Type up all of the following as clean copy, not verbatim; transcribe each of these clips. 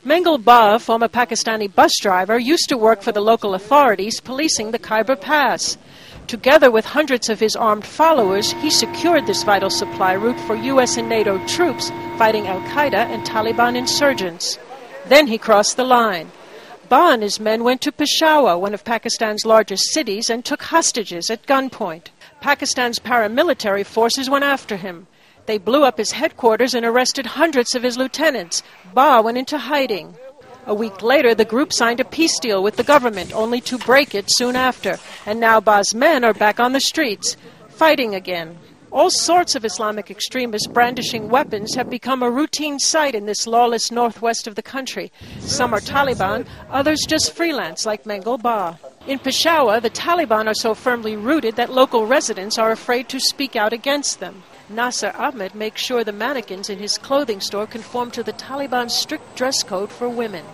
Mengal Ba, former Pakistani bus driver, used to work for the local authorities policing the Khyber Pass. Together with hundreds of his armed followers, he secured this vital supply route for U.S. and NATO troops fighting al-Qaeda and Taliban insurgents. Then he crossed the line. Ba and his men went to Peshawar, one of Pakistan's largest cities, and took hostages at gunpoint. Pakistan's paramilitary forces went after him. They blew up his headquarters and arrested hundreds of his lieutenants. Ba went into hiding. A week later, the group signed a peace deal with the government, only to break it soon after. And now Ba's men are back on the streets, fighting again. All sorts of Islamic extremists brandishing weapons have become a routine sight in this lawless northwest of the country. Some are Taliban, others just freelance, like Mengal Ba. In Peshawar, the Taliban are so firmly rooted that local residents are afraid to speak out against them. Nasser Ahmed makes sure the mannequins in his clothing store conform to the Taliban's strict dress code for women.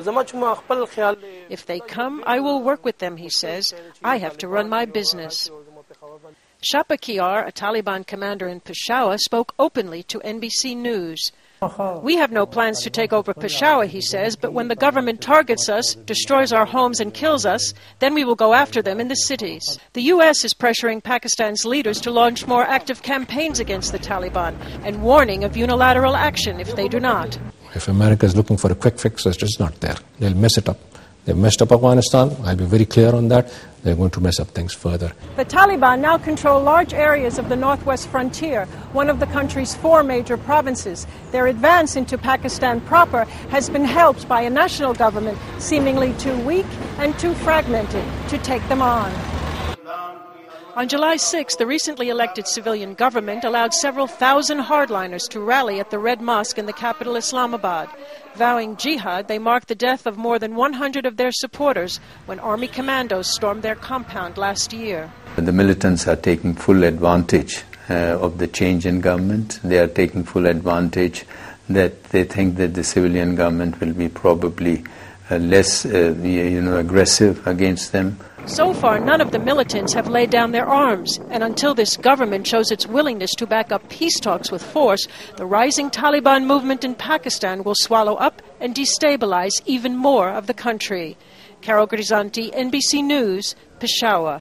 If they come, I will work with them, he says. I have to run my business. Shapakiyar, a Taliban commander in Peshawar, spoke openly to NBC News. We have no plans to take over Peshawar, he says, but when the government targets us, destroys our homes and kills us, then we will go after them in the cities. The U.S. is pressuring Pakistan's leaders to launch more active campaigns against the Taliban and warning of unilateral action if they do not. If America is looking for a quick fix, it's just not there. They'll mess it up. They've messed up Afghanistan. I'll be very clear on that. They're going to mess up things further. The Taliban now control large areas of the northwest frontier, one of the country's 4 major provinces. Their advance into Pakistan proper has been helped by a national government seemingly too weak and too fragmented to take them on. On July 6, the recently elected civilian government allowed several thousand hardliners to rally at the Red Mosque in the capital Islamabad. Vowing jihad, they marked the death of more than 100 of their supporters when army commandos stormed their compound last year. The militants are taking full advantage of the change in government. They are taking full advantage that they think that the civilian government will be probably less aggressive against them. So far, none of the militants have laid down their arms, and until this government shows its willingness to back up peace talks with force, the rising Taliban movement in Pakistan will swallow up and destabilize even more of the country. Carol Grisanti, NBC News, Peshawar.